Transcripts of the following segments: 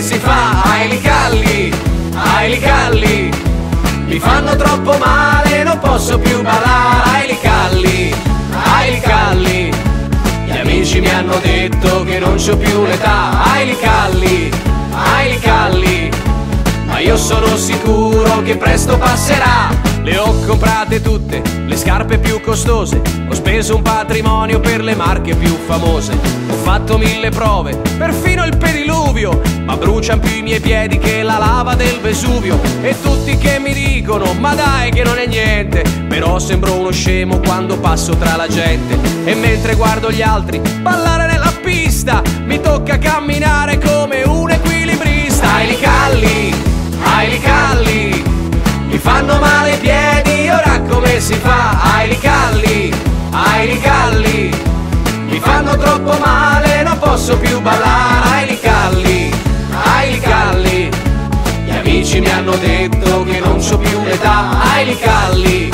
si fa. Ai li calli, mi fanno troppo male, non posso più ballare. Ai li calli, gli amici mi hanno detto che non c'ho più l'età. Ai li calli, ma io sono sicuro che presto passerà. Le ho comprate tutte, le scarpe più costose, ho speso un patrimonio per le marche più famose. Ho fatto 1000 prove, perfino il pediluvio, ma brucian più i miei piedi che la lava del Vesuvio. E tutti che mi dicono, ma dai che non è niente, però sembro uno scemo quando passo tra la gente. E mentre guardo gli altri ballare nella pista, mi tocca camminare come un equilibrista. Ai li calli, mi fanno male i piedi, ora come si fa? Ai li calli, mi fanno troppo male, non posso più ballare. Ai li calli, gli amici mi hanno detto che non c'ho più l'età. Ai li calli,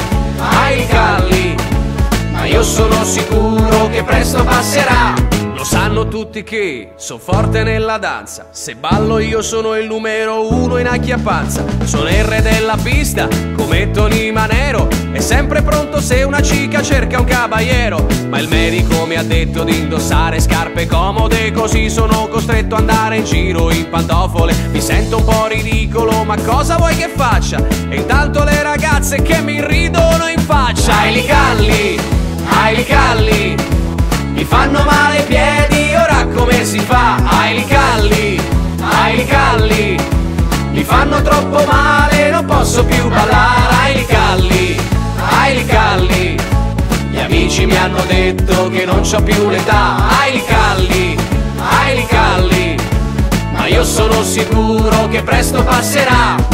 ma io sono sicuro che presto passerà. Lo sanno tutti che sono forte nella danza, se ballo io sono il numero 1 in acchiappanza. Sono il re della pista come Tony Manero, è sempre pronto se una cica cerca un caballero. Ma il medico mi ha detto di indossare scarpe comode, così sono costretto ad andare in giro in pantofole. Mi sento un po' ridicolo, ma cosa vuoi che faccia? E intanto le ragazze che mi ridono in faccia. Ai li calli, mi fanno male i piedi, ora come si fa? Ai li calli, mi fanno troppo male, non posso più ballare. Ai li calli, gli amici mi hanno detto che non c'ho più l'età. Ai li calli, ma io sono sicuro che presto passerà.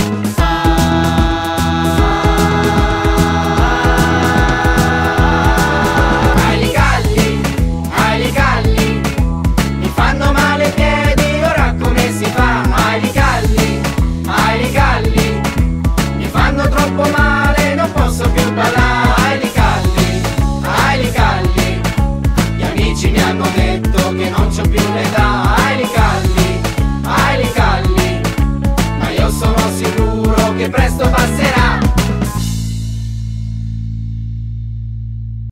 Che non c'ho più l'età. Ai li calli, ma io sono sicuro che presto passerà.